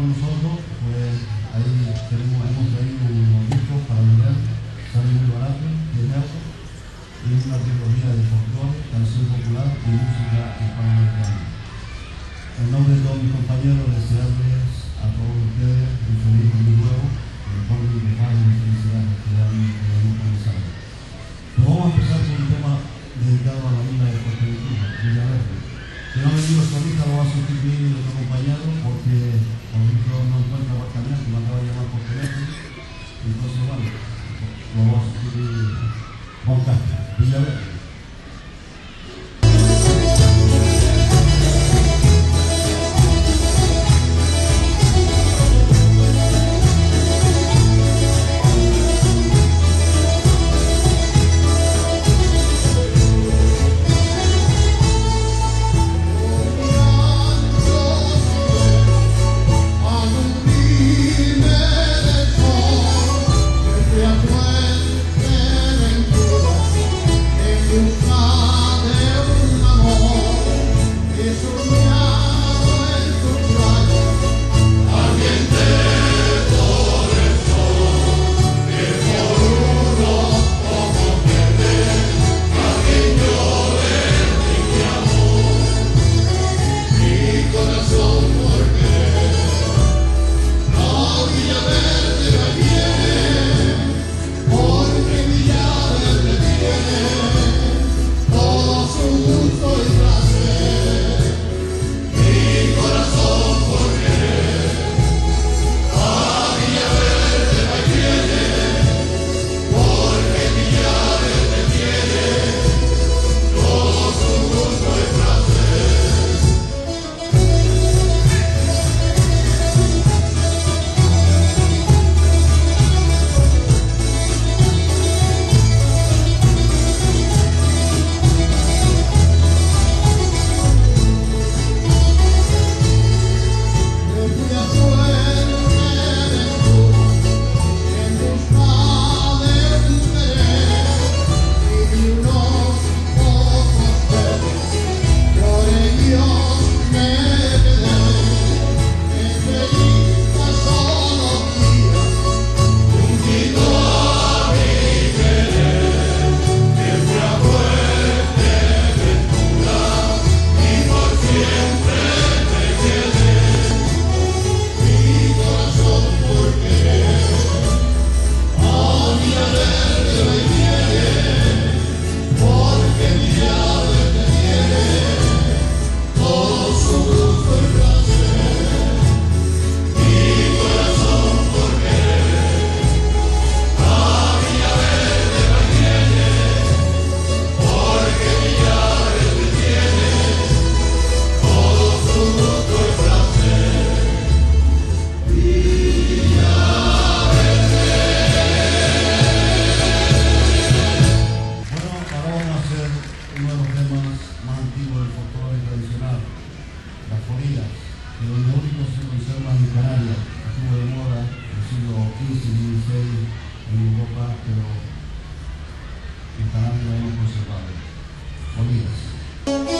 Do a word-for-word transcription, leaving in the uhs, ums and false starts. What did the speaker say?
con nosotros, pues ahí tenemos, hemos traído unos discos para mirar, salen muy baratos, diez euros, y es una trilogía de folclore, canción popular y música hispanoamericana. En nombre de todos mis compañeros, desearles a todos ustedes un feliz año nuevo, el mejor de paz y felicidad que hemos comenzado. Pero vamos a empezar con un tema dedicado a la isla de Puerto Rico, Villaverde. Si no ha venido solista, lo va a sustituir otro compañero porque por ejemplo no encuentra Guarcañas, que me acaba de llamar por teléfono. Entonces, bueno, lo va a sustituir Juan Castro, Villaverde. Pero en Canarias lo hemos conservado. Olvidas.